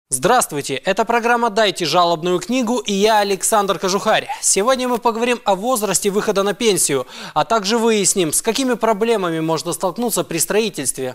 Здравствуйте, это программа «Дайте жалобную книгу» и я, Александр Кожухарь. Сегодня мы поговорим о возрасте выхода на пенсию, а также выясним, с какими проблемами можно столкнуться при строительстве.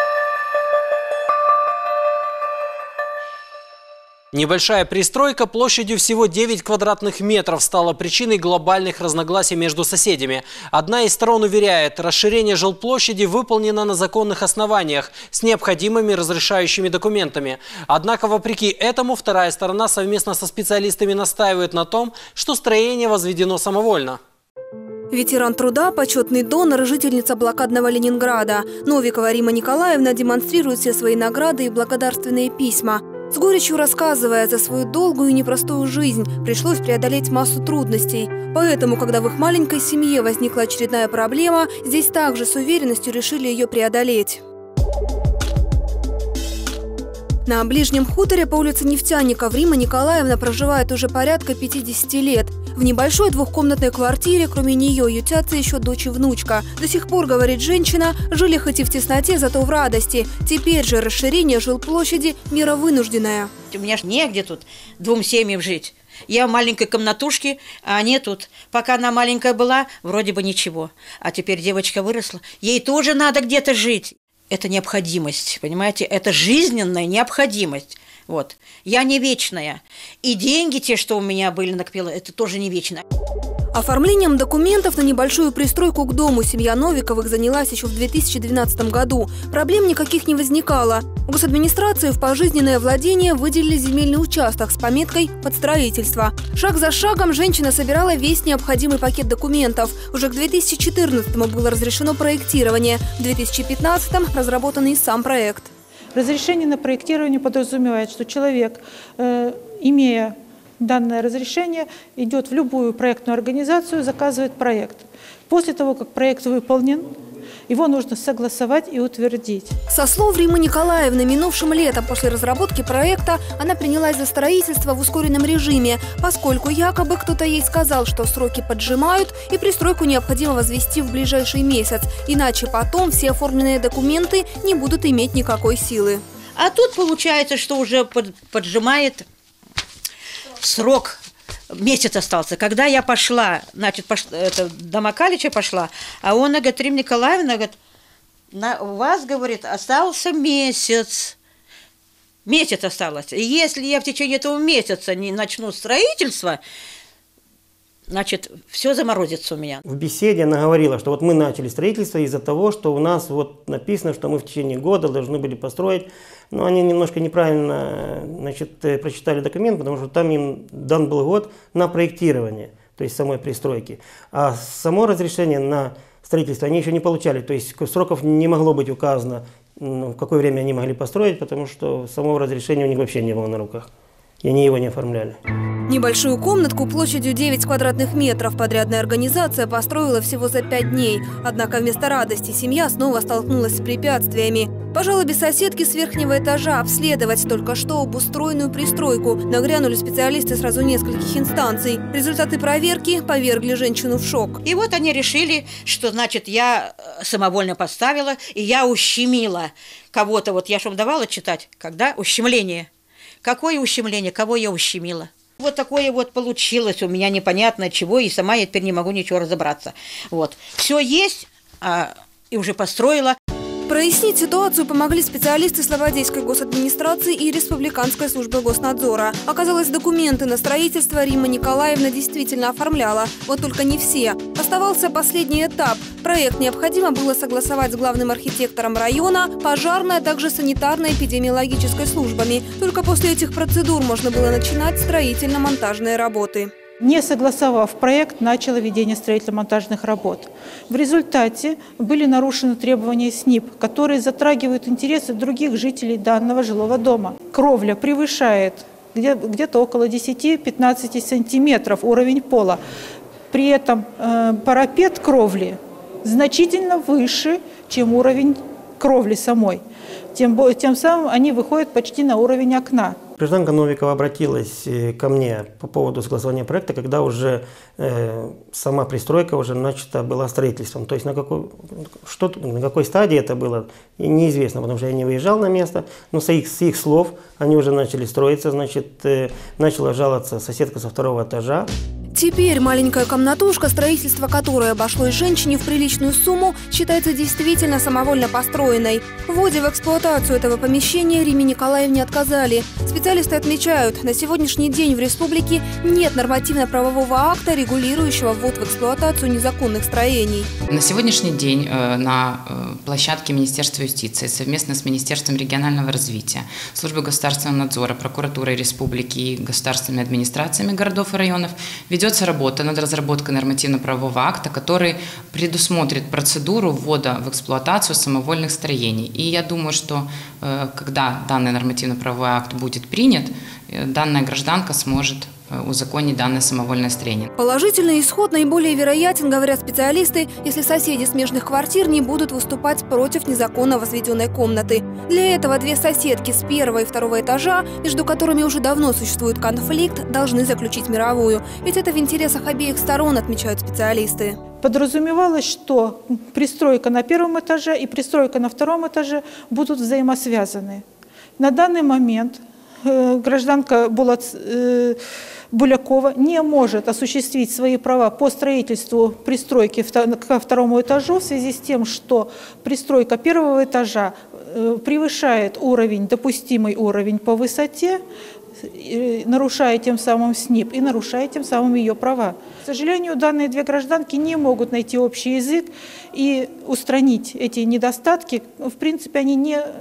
Небольшая пристройка площадью всего 9 квадратных метров стала причиной глобальных разногласий между соседями. Одна из сторон уверяет, расширение жилплощади выполнено на законных основаниях с необходимыми разрешающими документами. Однако, вопреки этому, вторая сторона совместно со специалистами настаивает на том, что строение возведено самовольно. Ветеран труда, почетный донор и жительница блокадного Ленинграда. Новикова Римма Николаевна демонстрирует все свои награды и благодарственные письма. С горечью рассказывая, за свою долгую и непростую жизнь пришлось преодолеть массу трудностей. Поэтому, когда в их маленькой семье возникла очередная проблема, здесь также с уверенностью решили ее преодолеть. На ближнем хуторе по улице Нефтяников Римма Николаевна проживает уже порядка 50 лет. В небольшой двухкомнатной квартире, кроме нее, ютятся еще дочь и внучка. До сих пор, говорит женщина, жили хоть и в тесноте, зато в радости. Теперь же расширение жилплощади – мера вынужденная. У меня ж негде тут двум семьям жить. Я в маленькой комнатушке, а они тут. Пока она маленькая была, вроде бы ничего. А теперь девочка выросла, ей тоже надо где-то жить. Это необходимость, понимаете? Это жизненная необходимость. Вот. Я не вечная. И деньги те, что у меня были накопила, это тоже не вечно. Оформлением документов на небольшую пристройку к дому семья Новиковых занялась еще в 2012 году. Проблем никаких не возникало. У госадминистрации в пожизненное владение выделили земельный участок с пометкой «Под строительство». Шаг за шагом женщина собирала весь необходимый пакет документов. Уже к 2014-му было разрешено проектирование, в 2015-м разработан и сам проект. Разрешение на проектирование подразумевает, что человек, имея данное разрешение, идет в любую проектную организацию, заказывает проект. После того, как проект выполнен, его нужно согласовать и утвердить. Со слов Риммы Николаевны, минувшим летом после разработки проекта она принялась за строительство в ускоренном режиме, поскольку якобы кто-то ей сказал, что сроки поджимают и пристройку необходимо возвести в ближайший месяц, иначе потом все оформленные документы не будут иметь никакой силы. А тут получается, что уже поджимает срок. Месяц остался. Когда я пошла, значит, до Макалича пошла, а он говорит: Римма Николаевна, говорит, у вас, говорит, остался месяц. Месяц осталось. И если я в течение этого месяца не начну строительство, значит, все заморозится у меня. В беседе она говорила, что вот мы начали строительство из-за того, что у нас вот написано, что мы в течение года должны были построить. Но они немножко неправильно, значит, прочитали документ, потому что там им дан был год на проектирование, то есть самой пристройки. А само разрешение на строительство они еще не получали, то есть сроков не могло быть указано, в какое время они могли построить, потому что самого разрешения у них вообще не было на руках. И они его не оформляли. Небольшую комнатку площадью 9 квадратных метров подрядная организация построила всего за 5 дней. Однако вместо радости семья снова столкнулась с препятствиями. По жалобе соседки с верхнего этажа обследовать только что обустроенную пристройку нагрянули специалисты сразу нескольких инстанций. Результаты проверки повергли женщину в шок. И вот они решили, что, значит, я самовольно поставила, и я ущемила кого-то. Вот я же вам давала читать, когда ущемление. Какое ущемление, кого я ущемила? Вот такое вот получилось у меня непонятно чего, и сама я теперь не могу ничего разобраться. Вот. Все есть, и уже построила. Прояснить ситуацию помогли специалисты Слободейской госадминистрации и Республиканской службы госнадзора. Оказалось, документы на строительство Римма Николаевна действительно оформляла. Вот только не все. Оставался последний этап. Проект необходимо было согласовать с главным архитектором района, пожарной, а также санитарно-эпидемиологической службами. Только после этих процедур можно было начинать строительно-монтажные работы. Не согласовав проект, начало ведение строительно-монтажных работ. В результате были нарушены требования СНИП, которые затрагивают интересы других жителей данного жилого дома. Кровля превышает где-то около 10-15 сантиметров уровень пола. При этом парапет кровли значительно выше, чем уровень кровли самой. Тем самым они выходят почти на уровень окна. Гражданка Новикова обратилась ко мне по поводу согласования проекта, когда уже сама пристройка уже начата была строительством. То есть на какой стадии это было, неизвестно, потому что я не выезжал на место. Но с их слов они уже начали строиться, значит, начала жаловаться соседка со 2-го этажа. Теперь маленькая комнатушка, строительство которой обошлось женщине в приличную сумму, считается действительно самовольно построенной. В вводе в эксплуатацию этого помещения Риме Николаевне отказали. Специалисты отмечают, на сегодняшний день в республике нет нормативно-правового акта, регулирующего ввод в эксплуатацию незаконных строений. На сегодняшний день на площадке Министерства юстиции совместно с Министерством регионального развития, Службой государственного надзора, прокуратурой республики и государственными администрациями городов и районов ведется работа над разработкой нормативно-правового акта, который предусмотрит процедуру ввода в эксплуатацию самовольных строений. И я думаю, что когда данный нормативно-правовой акт будет принят, данная гражданка сможет узаконить данное самовольное строение. Положительный исход наиболее вероятен, говорят специалисты, если соседи смежных квартир не будут выступать против незаконно возведенной комнаты. Для этого две соседки с 1-го и 2-го этажа, между которыми уже давно существует конфликт, должны заключить мировую. Ведь это в интересах обеих сторон, отмечают специалисты. Подразумевалось, что пристройка на 1-м этаже и пристройка на 2-м этаже будут взаимосвязаны. На данный момент гражданка Булякова не может осуществить свои права по строительству пристройки ко 2-му этажу в связи с тем, что пристройка 1-го этажа превышает допустимый уровень по высоте, нарушая тем самым СНИП и нарушая тем самым ее права. К сожалению, данные две гражданки не могут найти общий язык и устранить эти недостатки. В принципе, они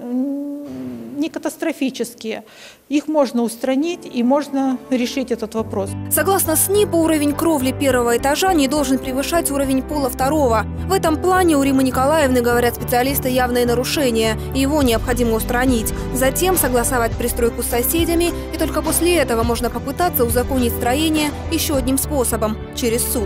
не катастрофические. Их можно устранить и можно решить этот вопрос. Согласно СНИПу, уровень кровли 1-го этажа не должен превышать уровень пола 2-го. В этом плане у Римы Николаевны, говорят специалисты, явное нарушение. Его необходимо устранить. Затем согласовать пристройку с соседями, и только после этого можно попытаться узаконить строение еще одним способом – через суд.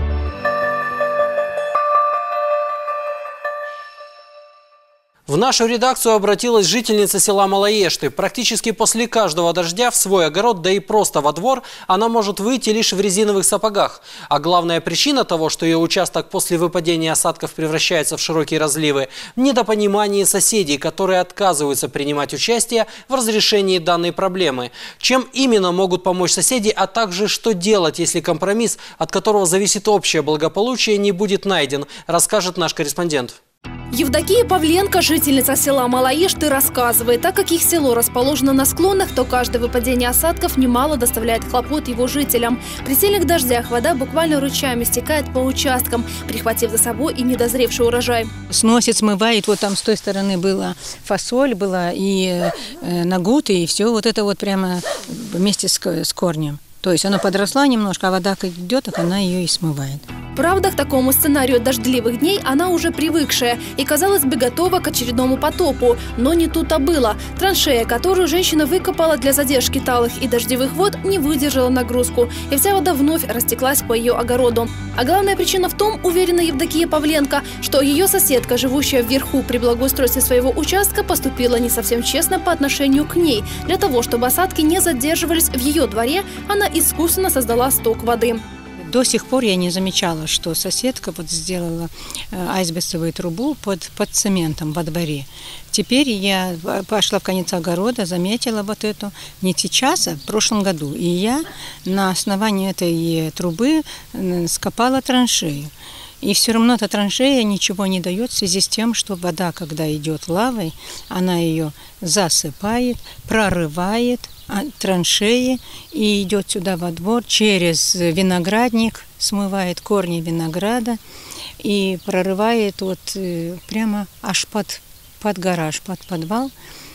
В нашу редакцию обратилась жительница села Малоешты. Практически после каждого дождя в свой огород, да и просто во двор, она может выйти лишь в резиновых сапогах. А главная причина того, что ее участок после выпадения осадков превращается в широкие разливы – в недопонимании соседей, которые отказываются принимать участие в разрешении данной проблемы. Чем именно могут помочь соседи, а также что делать, если компромисс, от которого зависит общее благополучие, не будет найден, расскажет наш корреспондент. Евдокия Павленко, жительница села Малоешты, рассказывает, так как их село расположено на склонах, то каждое выпадение осадков немало доставляет хлопот его жителям. При сильных дождях вода буквально ручьями стекает по участкам, прихватив за собой и недозревший урожай. Сносит, смывает. Вот там с той стороны была фасоль, была и нагут, и все вот это вот прямо вместе с корнем. То есть она подросла немножко, а вода как идет, так она ее и смывает. Правда, к такому сценарию дождливых дней она уже привыкшая и, казалось бы, готова к очередному потопу. Но не тут-то было. Траншея, которую женщина выкопала для задержки талых и дождевых вод, не выдержала нагрузку, и вся вода вновь растеклась по ее огороду. А главная причина в том, уверена Евдокия Павленко, что ее соседка, живущая вверху при благоустройстве своего участка, поступила не совсем честно по отношению к ней. Для того, чтобы осадки не задерживались в ее дворе, она искусственно создала сток воды. До сих пор я не замечала, что соседка вот сделала асбестовую трубу под цементом во дворе. Теперь я пошла в конец огорода, заметила вот эту, не сейчас, а в прошлом году. И я на основании этой трубы скопала траншею. И все равно эта траншея ничего не дает в связи с тем, что вода, когда идет лавой, она ее засыпает, прорывает траншеи и идет сюда во двор через виноградник, смывает корни винограда и прорывает вот прямо аж под гараж, под подвал,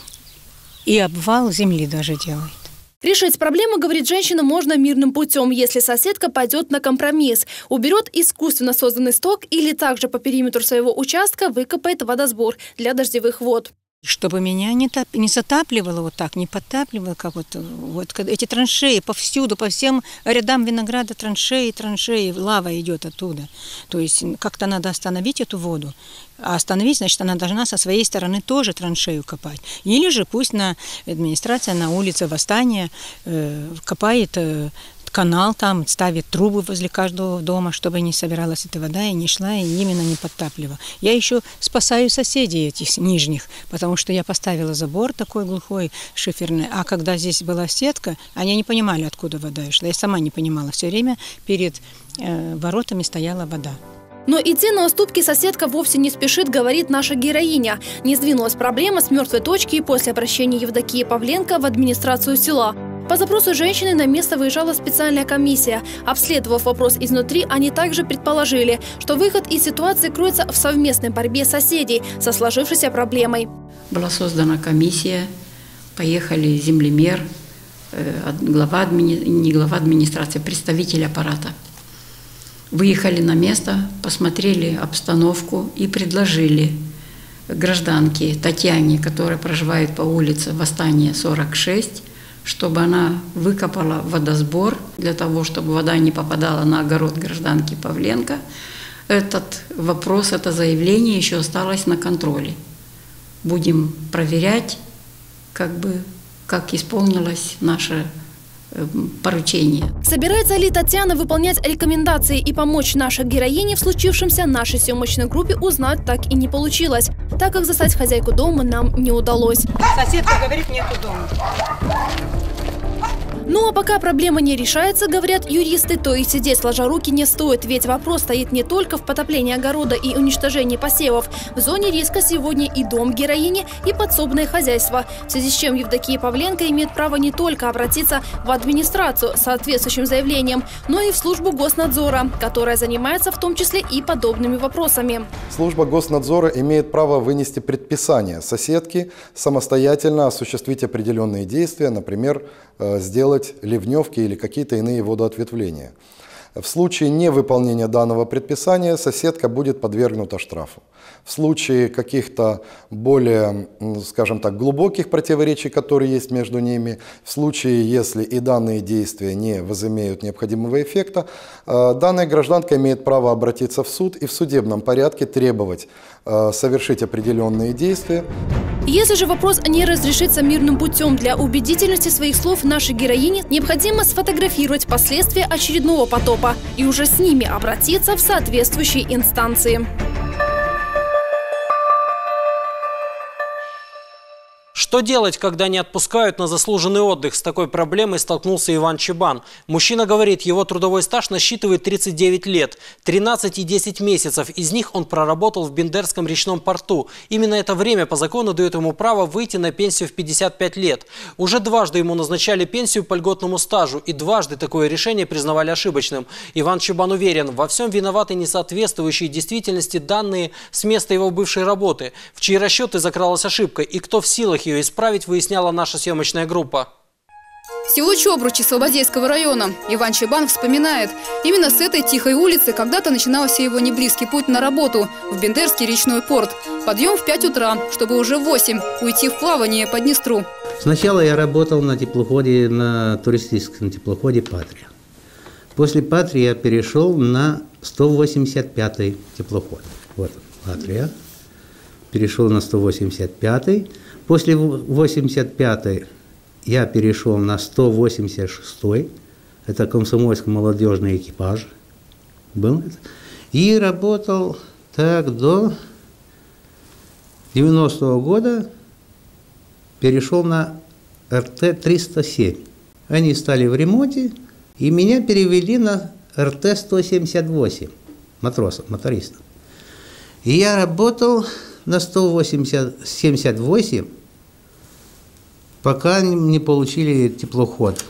и обвал земли даже делает. Решить проблему, говорит женщина, можно мирным путем, если соседка пойдет на компромисс, уберет искусственно созданный сток или также по периметру своего участка выкопает водосбор для дождевых вод. Чтобы меня не затапливало вот так, не подтапливало, как вот эти траншеи повсюду, по всем рядам винограда траншеи, лава идет оттуда. То есть как-то надо остановить эту воду. А остановить, значит, она должна со своей стороны тоже траншею копать. Или же пусть администрация на улице Восстания копает канал там, ставит трубы возле каждого дома, чтобы не собиралась эта вода и не шла, и именно не подтапливала. Я еще спасаю соседей этих нижних, потому что я поставила забор такой глухой, шиферный, а когда здесь была сетка, они не понимали, откуда вода шла. Я сама не понимала. Все время перед воротами стояла вода. Но идти на уступки соседка вовсе не спешит, говорит наша героиня. Не сдвинулась проблема с мертвой точки и после обращения Евдокии Павленко в администрацию села. По запросу женщины на место выезжала специальная комиссия. Обследовав вопрос изнутри, они также предположили, что выход из ситуации кроется в совместной борьбе соседей со сложившейся проблемой. Была создана комиссия, поехали землемер, не глава администрации, представитель аппарата. Выехали на место, посмотрели обстановку и предложили гражданке Татьяне, которая проживает по улице Восстания, 46, чтобы она выкопала водосбор для того, чтобы вода не попадала на огород гражданки Павленко. Этот вопрос, это заявление еще осталось на контроле. Будем проверять, как исполнилось наше поручение. Собирается ли Татьяна выполнять рекомендации и помочь нашей героине в случившемся, нашей съемочной группе узнать так и не получилось, так как застать хозяйку дома нам не удалось. Соседка говорит, нету дома. Ну а пока проблема не решается, говорят юристы, то и сидеть сложа руки не стоит, ведь вопрос стоит не только в потоплении огорода и уничтожении посевов. В зоне риска сегодня и дом героини, и подсобное хозяйство, в связи с чем Евдокия Павленко имеет право не только обратиться в администрацию с соответствующим заявлением, но и в службу Госнадзора, которая занимается в том числе и подобными вопросами. Служба Госнадзора имеет право вынести предписание соседке самостоятельно осуществить определенные действия, например, сделать ливневки или какие-то иные водоответвления. В случае невыполнения данного предписания соседка будет подвергнута штрафу. В случае каких-то более, скажем так, глубоких противоречий, которые есть между ними, в случае, если и данные действия не возымеют необходимого эффекта, данная гражданка имеет право обратиться в суд и в судебном порядке требовать совершить определенные действия. Если же вопрос не разрешится мирным путем, для убедительности своих слов нашей героине необходимо сфотографировать последствия очередного потопа и уже с ними обратиться в соответствующие инстанции. Что делать, когда не отпускают на заслуженный отдых? С такой проблемой столкнулся Иван Чебан. Мужчина говорит, его трудовой стаж насчитывает 39 лет, 13 и 10 месяцев. Из них он проработал в Бендерском речном порту. Именно это время по закону дает ему право выйти на пенсию в 55 лет. Уже дважды ему назначали пенсию по льготному стажу, и дважды такое решение признавали ошибочным. Иван Чебан уверен, во всем виноваты несоответствующие действительности данные с места его бывшей работы, в чьи расчеты закралась ошибка, и кто в силах ее исправить, выясняла наша съемочная группа. Село Чобручи Слободейского района. Иван Чебан вспоминает. Именно с этой тихой улицы когда-то начинался его неблизкий путь на работу в Бендерский речной порт. Подъем в 5 утра, чтобы уже в 8 уйти в плавание по Днестру. Сначала я работал на теплоходе, на туристическом теплоходе «Патрия». После «Патрии» я перешел на 185-й теплоход. Вот «Патрия». Перешел на 185-й. После 85-й я перешел на 186-й. Это комсомольско-молодежный экипаж. Был это. И работал так до 90-го года. Перешел на РТ-307. Они стали в ремонте, и меня перевели на РТ-178 мотористом. И я работал на 178, пока не получили теплоход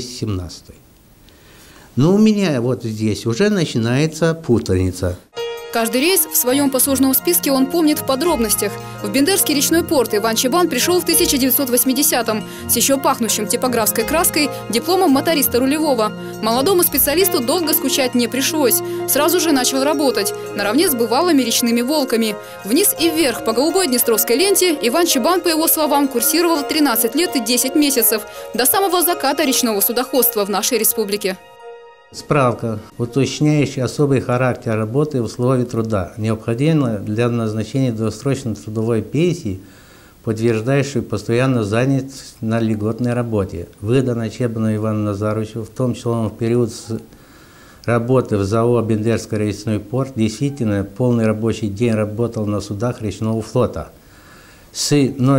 РТ-217. Но у меня вот здесь уже начинается путаница. Каждый рейс в своем послужном списке он помнит в подробностях. В Бендерский речной порт Иван Чебан пришел в 1980-м с еще пахнущим типографской краской дипломом моториста рулевого. Молодому специалисту долго скучать не пришлось. Сразу же начал работать, наравне с бывалыми речными волками. Вниз и вверх по голубой Днестровской ленте Иван Чебан, по его словам, курсировал 13 лет и 10 месяцев, до самого заката речного судоходства в нашей республике. Справка, уточняющая особый характер работы в условиях труда, необходима для назначения досрочной трудовой пенсии, подтверждающей постоянную занятость на льготной работе. Выдана Чебану Ивану Назаровичу, в том числе он в период работы в ЗАО «Бендерский речной порт» действительно полный рабочий день работал на судах речного флота. С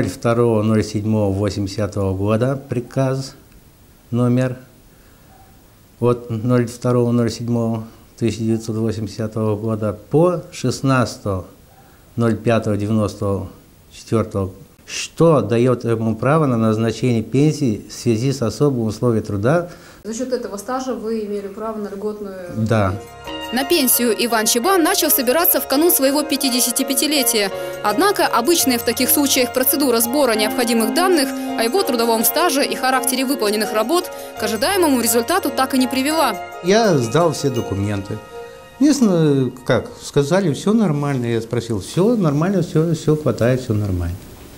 02.07.80 года приказ номер от 02.07.1980 года по 16.05.94, что дает ему право на назначение пенсии в связи с особым условием труда. За счет этого стажа вы имели право на льготную... Да. На пенсию Иван Чебан начал собираться в канун своего 55-летия. Однако обычная в таких случаях процедура сбора необходимых данных о его трудовом стаже и характере выполненных работ к ожидаемому результату так и не привела. Я сдал все документы. Местно, как, сказали, все нормально. Я спросил, все нормально, все хватает, все нормально.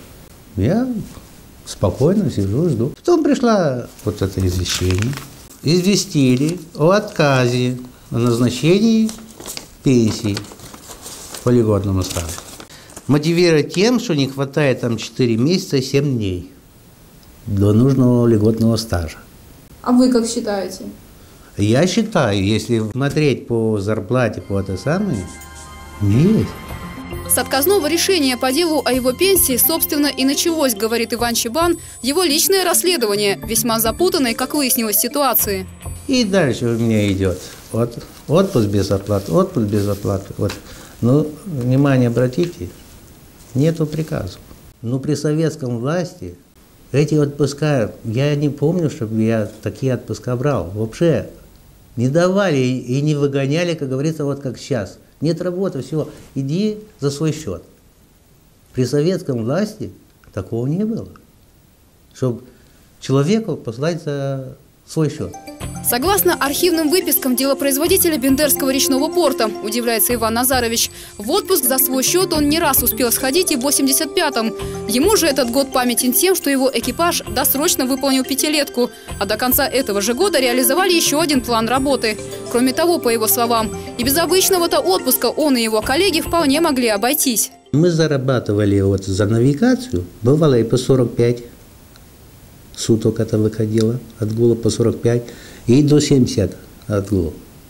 Я спокойно сижу, жду. Потом пришла вот это извещение. Известили о отказе о назначении пенсии по льготному стажу. Мотивируя тем, что не хватает там 4 месяца и 7 дней до нужного льготного стажа. А вы как считаете? Я считаю, если смотреть по зарплате, по это самое, есть. С отказного решения по делу о его пенсии, собственно, и началось, говорит Иван Чебан, его личное расследование, весьма запутанной, как выяснилось, ситуации. И дальше у меня идет вот, отпуск без оплаты, отпуск без оплаты. Вот. Ну, внимание обратите, нету приказов. Но при советском власти эти отпуска, я не помню, чтобы я такие отпуска брал. Вообще не давали и не выгоняли, как говорится, вот как сейчас. Нет работы, все, иди за свой счет. При советском власти такого не было, чтобы человеку послать за свой счет. Согласно архивным выпискам делопроизводителя Бендерского речного порта, удивляется Иван Назарович, в отпуск за свой счет он не раз успел сходить и в 85-м. Ему же этот год памятен тем, что его экипаж досрочно выполнил 5-летку, а до конца этого же года реализовали еще один план работы. Кроме того, по его словам, и без обычного-то отпуска он и его коллеги вполне могли обойтись. Мы зарабатывали вот за навигацию, бывало и по 45 суток это выходило, отгула по 45 и до 70 отгулов.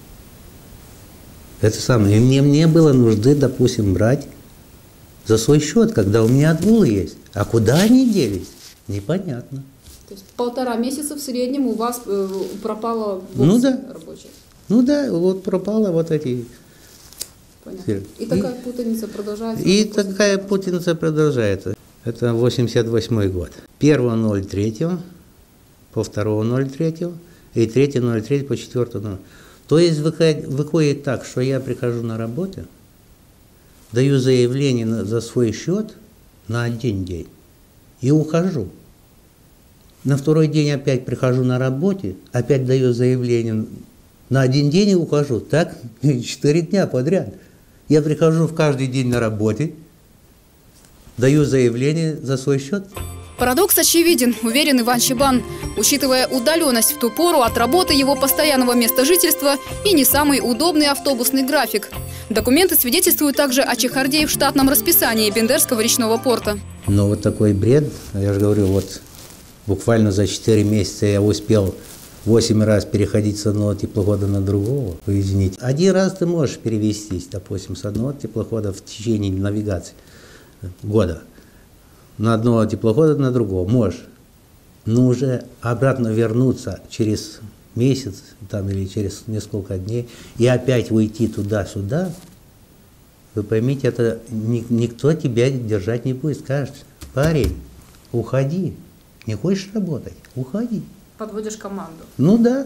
Это самое. И мне не было нужды, допустим, брать за свой счет, когда у меня отгулы есть. А куда они делись? Непонятно. То есть 1,5 месяца в среднем у вас пропало рабочее? Ну да, вот пропало вот эти. Понятно. И такая путаница продолжается? И такая путаница продолжается. Это 88 год. 1.03 по 2.03 и 3.03 по 4.03. То есть выходит так, что я прихожу на работу, даю заявление за свой счет на 1 день и ухожу. На второй день опять прихожу на работе, опять даю заявление на 1 день и ухожу. Так 4 дня подряд. Я прихожу в каждый день на работе, даю заявление за свой счет. Парадокс очевиден, уверен Иван Чебан. Учитывая удаленность в ту пору от работы его постоянного места жительства и не самый удобный автобусный график. Документы свидетельствуют также о чехарде в штатном расписании Бендерского речного порта. Но вот такой бред, я же говорю, вот буквально за 4 месяца я успел 8 раз переходить с одного теплохода на другого. Вы извините. 1 раз ты можешь перевестись, допустим, с одного теплохода в течение навигации года. На одного теплохода на другого можешь. Но уже обратно вернуться через месяц там, или через несколько дней и опять уйти туда-сюда, вы поймите, это никто тебя держать не будет. Скажет: парень, уходи. Не хочешь работать? Уходи. Подводишь команду. Ну да.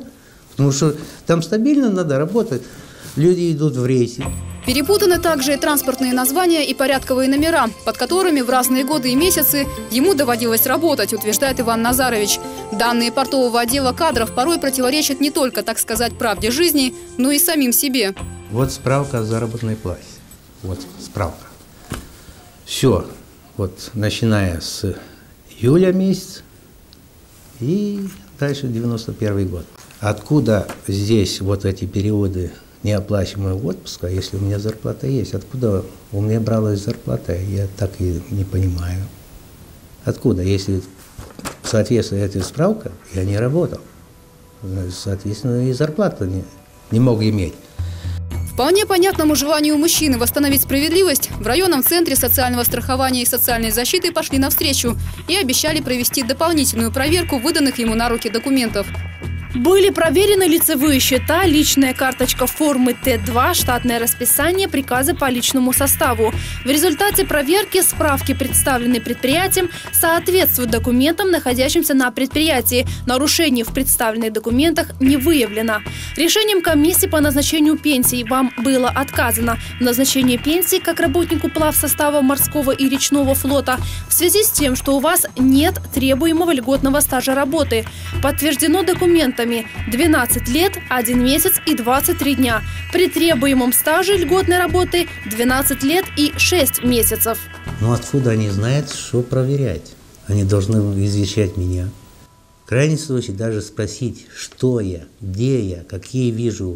Потому что там стабильно надо работать. Люди идут в рейсы. Перепутаны также и транспортные названия и порядковые номера, под которыми в разные годы и месяцы ему доводилось работать, утверждает Иван Назарович. Данные портового отдела кадров порой противоречат не только, так сказать, правде жизни, но и самим себе. Вот справка о заработной плате. Вот справка. Все. Вот начиная с июля месяца и дальше 91 год. Откуда здесь вот эти периоды неоплачиваемого отпуска, если у меня зарплата есть? Откуда у меня бралась зарплата? Я так и не понимаю. Откуда? Если соответствует этой справке, я не работал. Соответственно, и зарплату не мог иметь. Вполне понятному желанию мужчины восстановить справедливость в районном центре социального страхования и социальной защиты пошли навстречу и обещали провести дополнительную проверку выданных ему на руки документов. Были проверены лицевые счета, личная карточка формы Т2, штатное расписание, приказы по личному составу. В результате проверки справки, представленные предприятием, соответствуют документам, находящимся на предприятии. Нарушений в представленных документах не выявлено. Решением комиссии по назначению пенсий вам было отказано в назначении пенсии как работнику плавсостава морского и речного флота в связи с тем, что у вас нет требуемого льготного стажа работы. Подтверждено документами 12 лет, 1 месяц и 23 дня. При требуемом стаже льготной работы 12 лет и 6 месяцев. Но откуда они знают, что проверять? Они должны извещать меня. В крайнем случае даже спросить, что я, где я, какие вижу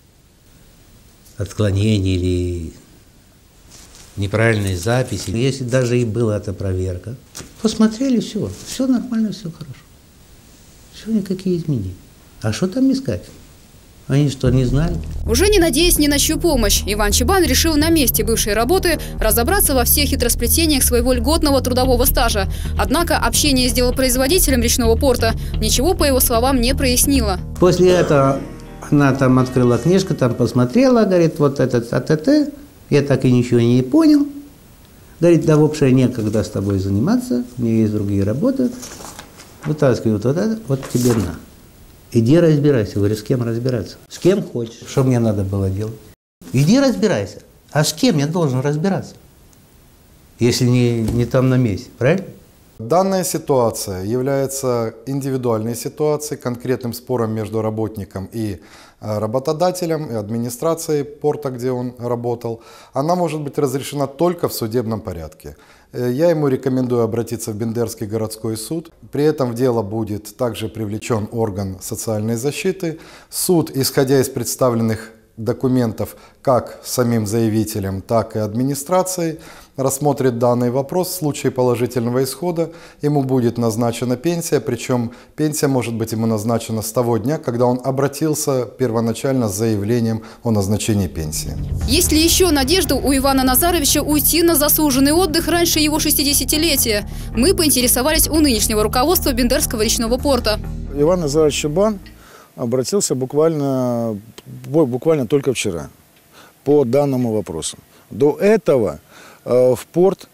отклонения или неправильные записи. Если даже и была эта проверка, посмотрели, все нормально, все хорошо. Все, никакие изменения. А что там искать? Они что, не знали? Уже не надеясь ни на чью помощь, Иван Чебан решил на месте бывшей работы разобраться во всех хитросплетениях своего льготного трудового стажа. Однако общение с делопроизводителем речного порта ничего, по его словам, не прояснило. После этого она там открыла книжку, там посмотрела, говорит, вот этот АТТ, я так и ничего не понял. Говорит, да вообще некогда с тобой заниматься, у меня есть другие работы. Вытаскивают вот это, вот тебе на. Иди разбирайся. Говорю, с кем разбираться? С кем хочешь. Что мне надо было делать? Иди разбирайся. А с кем я должен разбираться? Если не там на месте, правильно? Данная ситуация является индивидуальной ситуацией, конкретным спором между работником и работодателем, и администрацией порта, где он работал. Она может быть разрешена только в судебном порядке. Я ему рекомендую обратиться в Бендерский городской суд. При этом в дело будет также привлечен орган социальной защиты. Суд, исходя из представленных документов как самим заявителем, так и администрацией, рассмотрит данный вопрос. В случае положительного исхода ему будет назначена пенсия, причем пенсия может быть ему назначена с того дня, когда он обратился первоначально с заявлением о назначении пенсии. Есть ли еще надежда у Ивана Назаровича уйти на заслуженный отдых раньше его 60-летия? Мы поинтересовались у нынешнего руководства Бендерского речного порта. Иван Назарович Чебан обратился буквально только вчера по данному вопросу. До этого в порт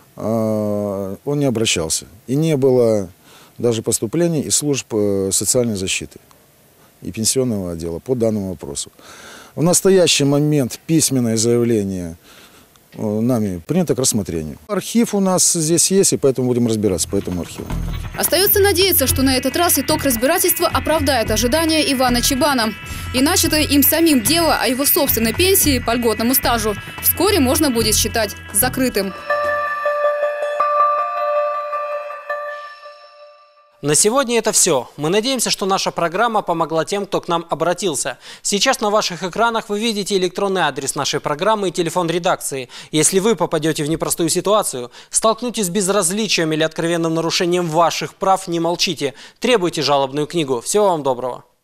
он не обращался. И не было даже поступлений из служб социальной защиты и пенсионного отдела по данному вопросу. В настоящий момент письменное заявление нами принято к рассмотрению. Архив у нас здесь есть, и поэтому будем разбираться по этому архиву. Остается надеяться, что на этот раз итог разбирательства оправдает ожидания Ивана Чебана. И начатое им самим дело о его собственной пенсии по льготному стажу вскоре можно будет считать закрытым. На сегодня это все. Мы надеемся, что наша программа помогла тем, кто к нам обратился. Сейчас на ваших экранах вы видите электронный адрес нашей программы и телефон редакции. Если вы попадете в непростую ситуацию, столкнетесь с безразличием или откровенным нарушением ваших прав, не молчите. Требуйте жалобную книгу. Всего вам доброго.